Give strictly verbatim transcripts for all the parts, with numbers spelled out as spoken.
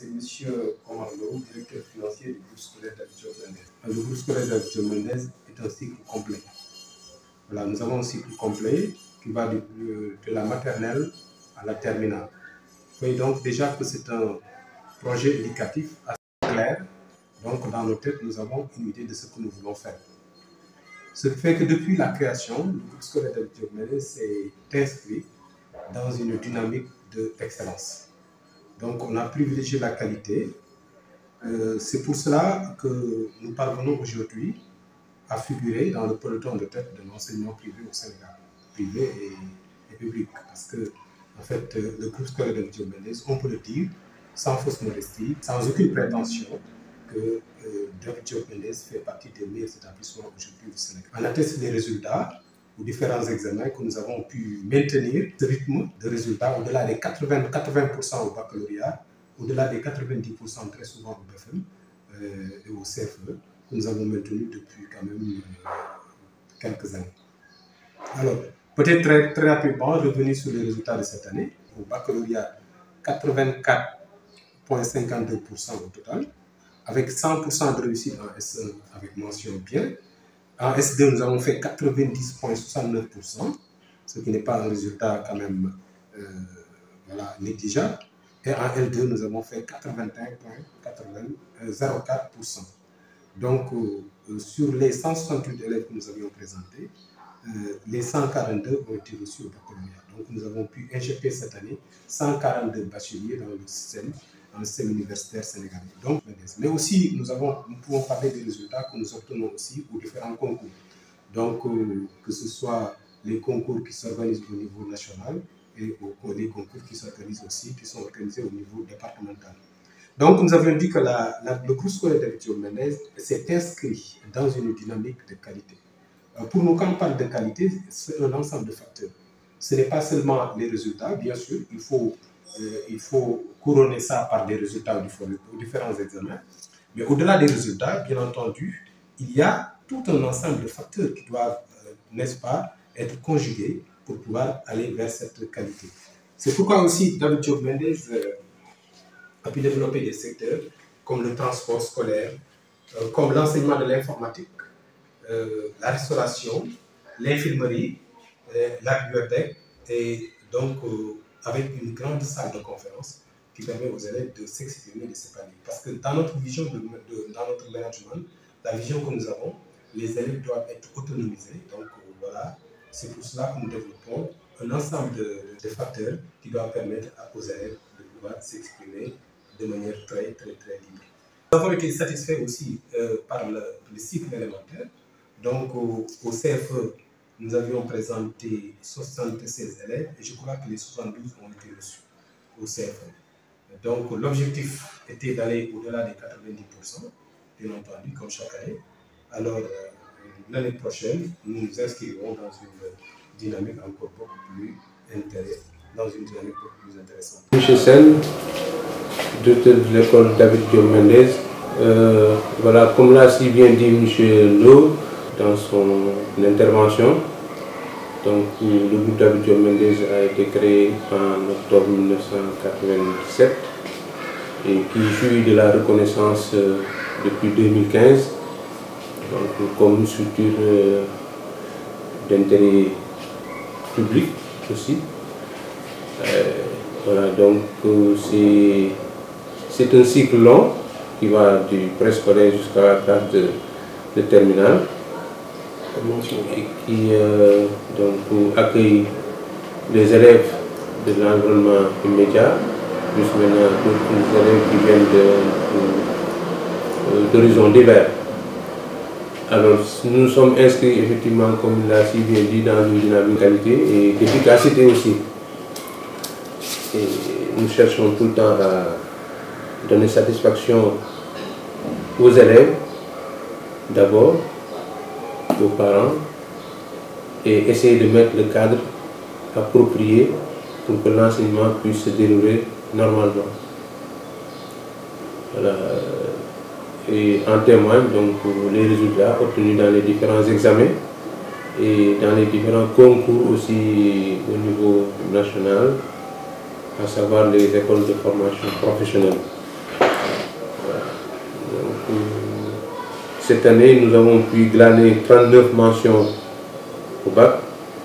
c'est M. Omar Lo, directeur financier du groupe scolaire David Diop Mendès. Le groupe scolaire David Diop Mendès est un cycle complet. Voilà, nous avons un cycle complet qui va de, de la maternelle à la terminale. Vous voyez donc déjà que c'est un projet éducatif assez clair. Donc dans nos têtes, nous avons une idée de ce que nous voulons faire. Ce qui fait que depuis la création, le groupe scolaire David Diop Mendès s'est inscrit dans une dynamique d'excellence. Donc on a privilégié la qualité. Euh, c'est pour cela que nous parvenons aujourd'hui à figurer dans le peloton de tête de l'enseignement privé au Sénégal, privé et, et public. Parce que, en fait, le groupe scolaire David Diop Mendès, on peut le dire, sans fausse modestie, sans aucune prétention, que euh, David Diop Mendès fait partie des meilleurs établissements aujourd'hui du Sénégal. On atteste les résultats aux différents examens que nous avons pu maintenir ce rythme de résultats au-delà des quatre-vingts pour cent au baccalauréat, au-delà des quatre-vingt-dix pour cent très souvent au B F M euh, et au C F E, que nous avons maintenu depuis quand même euh, quelques années. Alors, peut-être très, très rapidement, revenir sur les résultats de cette année. Au baccalauréat, quatre-vingt-quatre virgule cinquante-deux pour cent au total, avec cent pour cent de réussite en S un avec mention bien. En S deux, nous avons fait quatre-vingt-dix virgule soixante-neuf pour cent, ce qui n'est pas un résultat quand même euh, voilà, négligeable. Et en L deux, nous avons fait quatre-vingt-un virgule zéro quatre pour cent. Donc, euh, sur les cent soixante-huit élèves que nous avions présentés, euh, les cent quarante-deux ont été reçus au baccalauréat. Donc, nous avons pu injecter cette année cent quarante-deux bacheliers dans le système, dans le système universitaire sénégalais. Donc, mais aussi, nous, avons, nous pouvons parler des résultats que nous obtenons aussi aux différents concours. Donc, euh, que ce soit les concours qui s'organisent au niveau national et les concours qui s'organisent aussi, qui sont organisés au niveau départemental. Donc, nous avions dit que la, la, le groupe scolaire David Diop Mendès s'est inscrit dans une dynamique de qualité. Euh, pour nous, quand on parle de qualité, c'est un ensemble de facteurs. Ce n'est pas seulement les résultats, bien sûr, il faut, euh, il faut couronner ça par des résultats aux différents examens. Mais au-delà des résultats, bien entendu, il y a tout un ensemble de facteurs qui doivent, euh, n'est-ce pas, être conjugués pour pouvoir aller vers cette qualité. C'est pourquoi aussi David Diop Mendès euh, a pu développer des secteurs comme le transport scolaire, euh, comme l'enseignement de l'informatique, euh, la restauration, l'infirmerie, euh, la bibliothèque, et donc euh, avec une grande salle de conférence qui permet aux élèves de s'exprimer, de s'épanouir. Parce que dans notre vision, de, de, dans notre management, la vision que nous avons, les élèves doivent être autonomisés. Donc euh, voilà, c'est pour cela que nous développons un ensemble de, de facteurs qui doivent permettre aux élèves de pouvoir s'exprimer de manière très, très, très libre. Nous avons été satisfaits aussi euh, par le, le cycle élémentaire. Donc, au, au C F E, nous avions présenté soixante-seize élèves et je crois que les soixante-douze ont été reçus au C F E. Donc, l'objectif était d'aller au-delà des quatre-vingt-dix pour cent, bien entendu, comme chaque année. Alors, euh, l'année prochaine, nous nous inscrirons dans une dynamique encore beaucoup plus intéressante, dans une dynamique beaucoup plus intéressante. Monsieur Sen, directeur de l'école David Diop Mendès, euh, voilà, comme l'a si bien dit M. Lo dans son intervention, donc le groupe David Diop Mendès a été créé en octobre mille neuf cent quatre-vingt-dix-sept et qui jouit de la reconnaissance euh, depuis deux mille quinze, donc comme une structure euh, d'intérêt public aussi. Euh, voilà, donc euh, c'est un cycle long qui va du préscolaire jusqu'à la classe de, de terminale et qui euh, donc, accueille les élèves de l'environnement immédiat, plus maintenant d'autres élèves qui viennent d'horizons divers. Alors nous sommes inscrits effectivement, comme il l'a si bien dit, dans une dynamique de qualité et d'efficacité aussi. Et nous cherchons tout le temps à donner satisfaction aux élèves, d'abord, aux parents, et essayer de mettre le cadre approprié pour que l'enseignement puisse se dérouler normalement. Voilà. Et en témoignent donc les résultats obtenus dans les différents examens et dans les différents concours aussi au niveau national, à savoir les écoles de formation professionnelle. cette année, nous avons pu glaner trente-neuf mentions au bac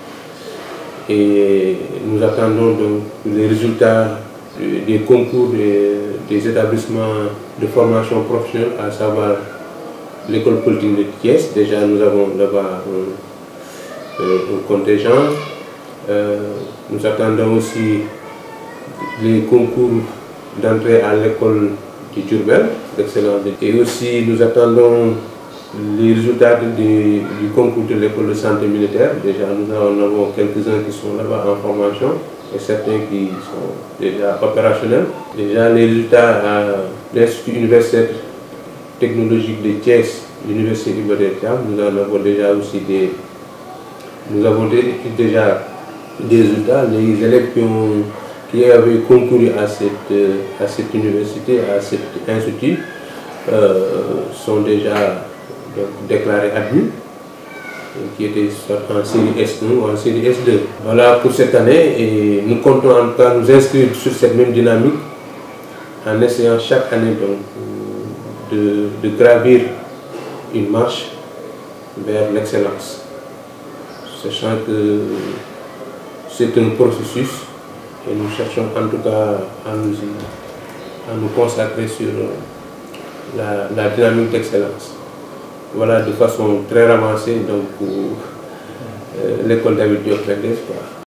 et nous attendons donc les résultats des concours des, des établissements de formation professionnelle, à savoir l'école polytechnique de Thiès. Déjà, nous avons là-bas un, un contingent. Euh, nous attendons aussi les concours d'entrée à l'école du Diourbel d'excellence. Et aussi, nous attendons les résultats de, de, du concours de l'école de santé militaire. Déjà, nous en avons quelques-uns qui sont là-bas en formation et certains qui sont déjà opérationnels. Déjà, les résultats à l'Institut universitaire technologique de Thiès, l'Université Iba Der Thiam, nous en avons déjà aussi des... Nous avons déjà des résultats. Les élèves qui, ont, qui avaient concouru à cette, à cette université, à cet institut, euh, sont déjà donc, déclarés admis, qui étaient en série S un ou en série S deux. Voilà pour cette année, et nous comptons en tout cas nous inscrire sur cette même dynamique en essayant chaque année donc, de, de gravir une marche vers l'excellence, sachant que c'est un processus et nous cherchons en tout cas à nous, à nous consacrer sur la, la dynamique d'excellence. Voilà, de façon très avancée donc pour euh, l'école David Diop Mendes.